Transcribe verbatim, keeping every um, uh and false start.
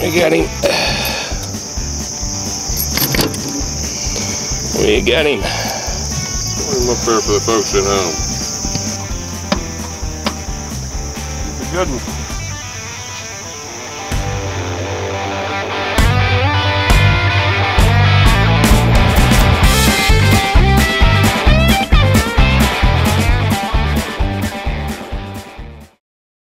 I got him. We got him. Put him up there for the folks at home. It's a good one.